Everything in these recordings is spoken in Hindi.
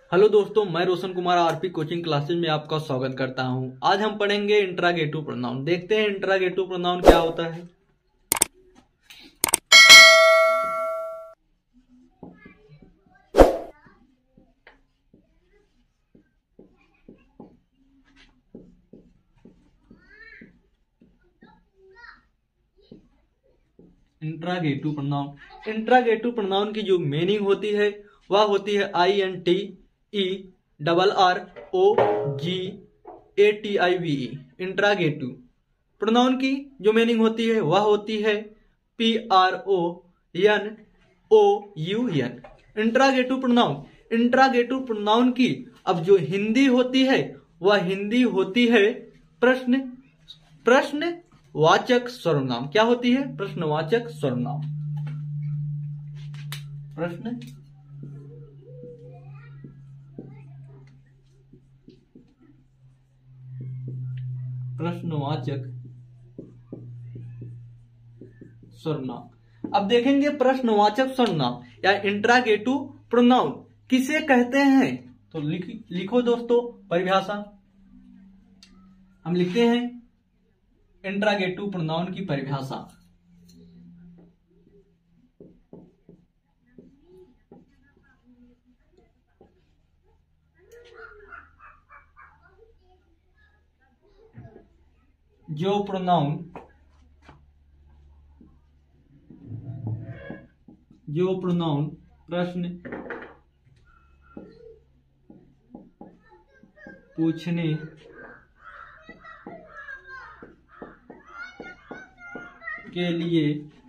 हेलो दोस्तों, मैं Roshan Kumar RP coaching classes में आपका स्वागत करता हूं। आज हम पढ़ेंगे इंट्रागेटिव प्रोनाउन। देखते हैं इंट्रागेटिव प्रोनाउन क्या होता है। इंट्रागेटिव प्रोनाउन की जो मीनिंग होती है वह होती है INTERROGATIVE। इंट्रागेटिव प्रोनाउन की जो मीनिंग होती है वह होती है PRONOUN। इंट्रागेटिव प्रोनाउन की अब जो हिंदी होती है वह हिंदी होती है प्रश्नवाचक सर्वनाम। क्या होती है? प्रश्नवाचक सर्वनाम। प्रश्नवाचक सर्वनाम। अब देखेंगे प्रश्नवाचक सर्वनाम या इंट्रागेटिव प्रोनाउन किसे कहते हैं। तो लिखो दोस्तों परिभाषा। हम लिखते हैं इंट्रागेटिव प्रोनाउन की परिभाषा। जो प्रोनाउन प्रश्न पूछने के लिए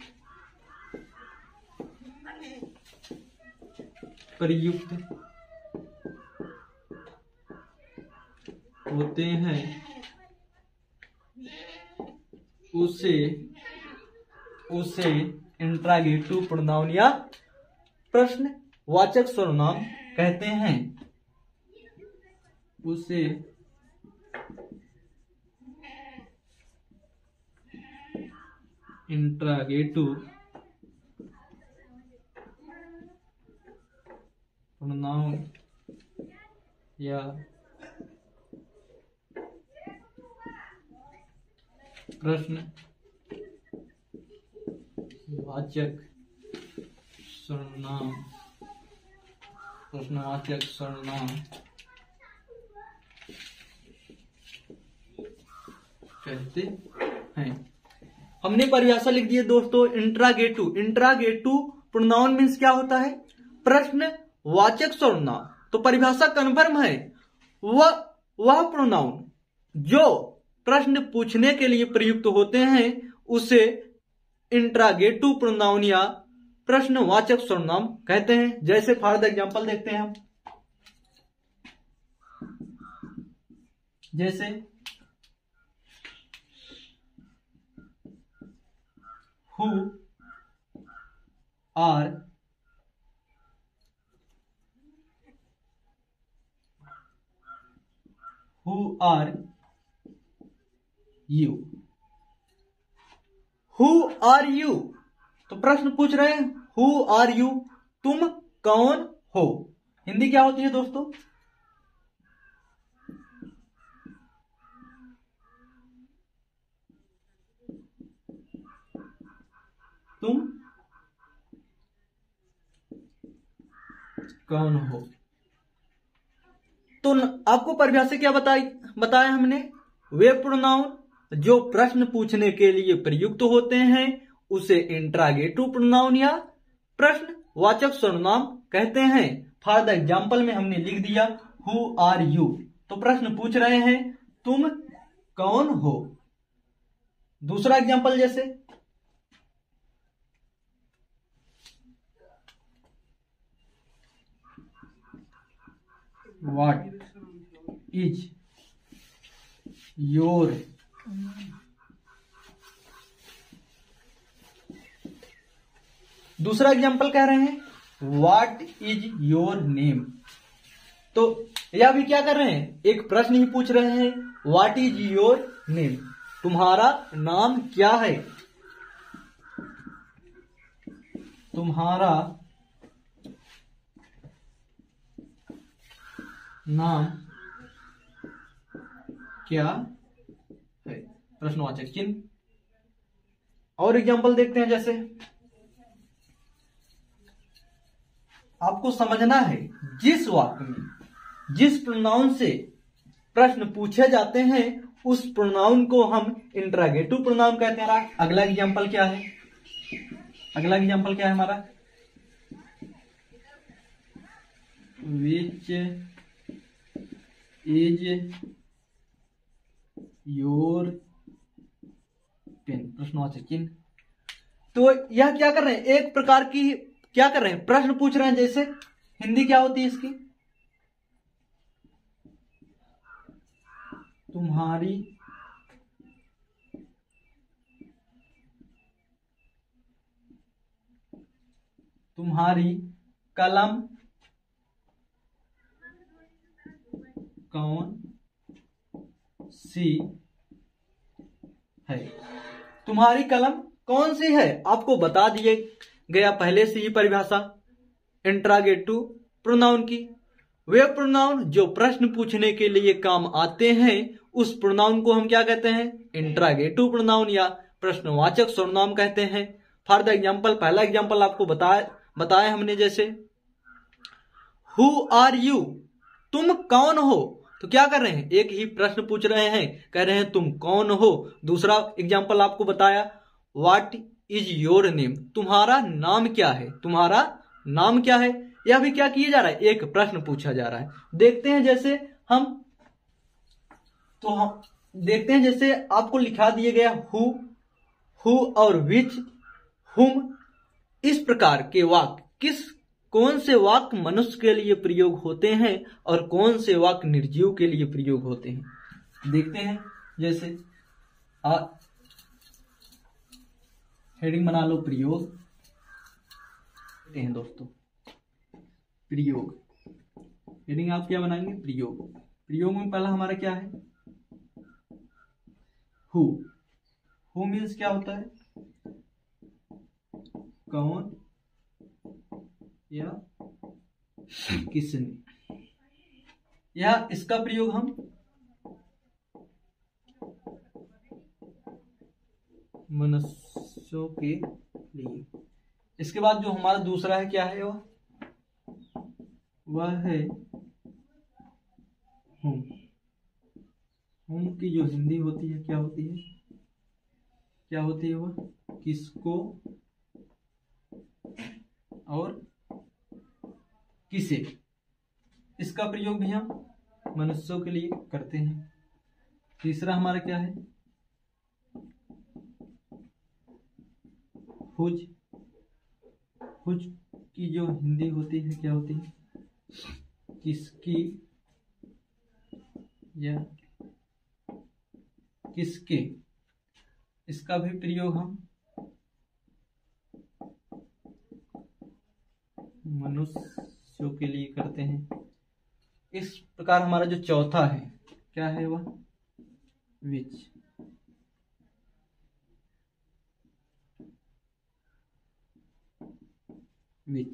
प्रयुक्त होते हैं उसे इंट्रागेटिव प्रोनाउन या प्रश्नवाचक सर्वनाम कहते हैं। उसे इंट्रागेटिव प्रोनाउन या प्रश्नवाचक सर्वनाम कहते हैं। हमने परिभाषा लिख दी है दोस्तों। इंट्रागेटिव प्रोनाउन मीन्स क्या होता है? प्रश्नवाचक सर्वनाम। तो परिभाषा कन्फर्म है। वह प्रोनाउन जो प्रश्न पूछने के लिए प्रयुक्त होते हैं उसे इंट्रागेटिव प्रोनाउन या प्रश्नवाचक सर्वनाम कहते हैं। जैसे फॉर एग्जांपल देखते हैं हम। जैसे who are you? Who are you? तो प्रश्न पूछ रहे हैं Who are you? तुम कौन हो? हिंदी क्या होती है दोस्तों? तुम कौन हो? तो आपको परिभाषा क्या बताया हमने? वे प्रोनाउन जो प्रश्न पूछने के लिए प्रयुक्त होते हैं उसे इंट्रागेटिव प्रोनाउन या प्रश्नवाचक सर्वनाम कहते हैं। फॉर एग्जांपल में हमने लिख दिया Who are you? तो प्रश्न पूछ रहे हैं तुम कौन हो। दूसरा एग्जांपल जैसे What is your दूसरा एग्जांपल कह रहे हैं What is your name? तो यह भी क्या कर रहे हैं? एक प्रश्न ही पूछ रहे हैं What is your name? तुम्हारा नाम क्या है? तुम्हारा नाम क्या है, प्रश्नवाचक चिन्ह। और एग्जांपल देखते हैं, जैसे आपको समझना है जिस वाक्य में जिस प्रोनाउन से प्रश्न पूछे जाते हैं उस प्रोनाउन को हम इंट्रागेटिव प्रोनाउन कहते हैं। अगला एग्जांपल क्या है, अगला एग्जांपल क्या है हमारा, विच इज योर पेन, प्रश्नवाचक चिन्ह। तो यह क्या कर रहे हैं, एक प्रकार की क्या कर रहे हैं, प्रश्न पूछ रहे हैं। जैसे हिंदी क्या होती है इसकी, तुम्हारी कलम कौन सी है, तुम्हारी कलम कौन सी है, आपको बता दिए गया पहले से ही परिभाषा इंट्रागेटिव प्रोनाउन की। वे प्रोनाउन जो प्रश्न पूछने के लिए काम आते हैं उस प्रोनाउन को हम क्या कहते हैं, इंट्रागेटिव प्रोनाउन या प्रश्नवाचक सर्वनाम कहते हैं। फॉर द एग्जाम्पल, पहला एग्जाम्पल आपको बताया हमने, जैसे हु आर यू, तुम कौन हो। तो क्या कर रहे हैं, एक ही प्रश्न पूछ रहे हैं, कह रहे हैं तुम कौन हो। दूसरा एग्जाम्पल आपको बताया, व्हाट इज योर नेम, तुम्हारा नाम क्या है, तुम्हारा नाम क्या है। यह भी क्या किया जा रहा है, एक प्रश्न पूछा जा रहा है। देखते हैं जैसे हम देखते हैं जैसे आपको लिखा दिया गया हु और विच, हुम। इस प्रकार के वाक्य कौन से वाक्य मनुष्य के लिए प्रयोग होते हैं और कौन से वाक्य निर्जीव के लिए प्रयोग होते हैं, देखते हैं। जैसे हेडिंग बना लो, प्रयोग। देखते हैं दोस्तों, प्रयोग हेडिंग आप क्या बनाएंगे, प्रयोग। प्रयोग में पहला हमारा क्या है, हु मीन्स क्या होता है, कौन या किसने, या इसका प्रयोग हम मनुष्यों के लिए। इसके बाद जो हमारा दूसरा है क्या है, वह है हुम। हुम की जो हिंदी होती है क्या होती है, क्या होती है, वह किसको और किसे। इसका प्रयोग भी हम मनुष्यों के लिए करते हैं। तीसरा हमारा क्या है, हुज। हुज की जो हिंदी होती है क्या होती है, किसकी या किसके। इसका भी प्रयोग हम मनुष्यों के लिए करते हैं। इस प्रकार हमारा जो चौथा है क्या है, वह विच। विच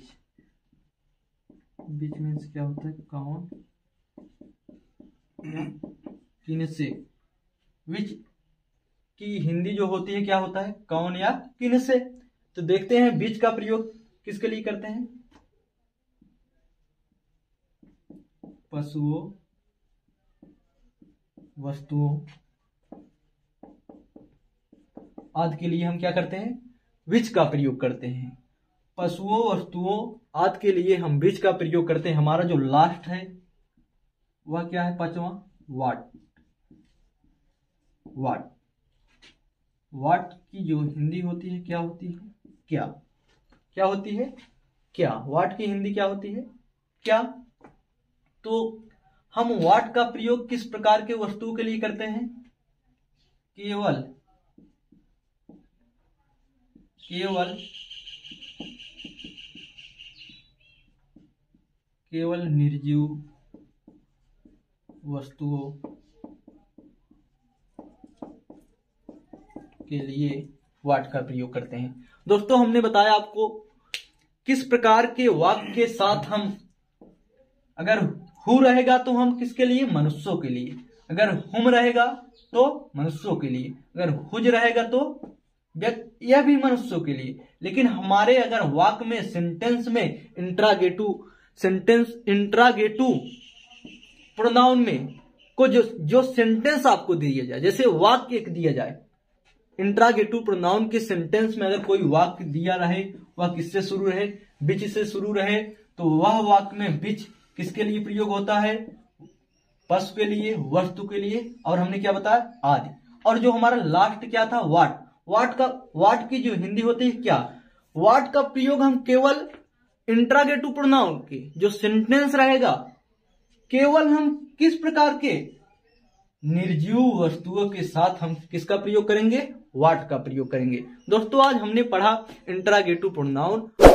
मीन्स क्या होता है, कौन या किनसे। विच की हिंदी जो होती है क्या होता है, कौन या किनसे। तो देखते हैं विच का प्रयोग किसके लिए करते हैं, पशुओं, वस्तुओं आदि के लिए हम क्या करते हैं, विच का प्रयोग करते हैं। पशुओं, वस्तुओं आदि के लिए हम विच का प्रयोग करते हैं। हमारा जो लास्ट है वह क्या है, पांचवा, व्हाट। व्हाट व्हाट की जो हिंदी होती है क्या होती है, क्या। क्या होती है, क्या। व्हाट की हिंदी क्या होती है, क्या। तो हम व्हाट का प्रयोग किस प्रकार के वस्तु के लिए करते हैं, केवल निर्जीव वस्तुओं के लिए व्हाट का प्रयोग करते हैं। दोस्तों हमने बताया आपको किस प्रकार के वाक्य के साथ हम अगर हु रहेगा तो हम किसके लिए, मनुष्यों के लिए। अगर हुम रहेगा तो मनुष्यों के लिए, अगर हुज रहेगा तो यह भी मनुष्यों के लिए। लेकिन हमारे अगर वाक्य में, सेंटेंस में इंट्रागेटिव प्रोनाउन में को जो सेंटेंस आपको दिया जाए, जैसे वाक्य एक दिया जाए, इंट्रागेटिव प्रोनाउन के सेंटेंस में अगर कोई वाक्य दिया रहे, वह किससे शुरू रहे, बिच से शुरू रहे, तो वह वाक्य में बिच किसके लिए प्रयोग होता है, पशु के लिए, वस्तु के लिए, और हमने क्या बताया, आदि। और जो हमारा लास्ट क्या था, वाट की जो हिंदी होती है क्या, वाट का प्रयोग हम केवल इंट्रागेटिव प्रोनाउन के जो सेंटेंस रहेगा, केवल हम किस प्रकार के, निर्जीव वस्तुओं के साथ हम किसका प्रयोग करेंगे, वाट का प्रयोग करेंगे। दोस्तों आज हमने पढ़ा इंट्रागेटिव प्रोनाउन।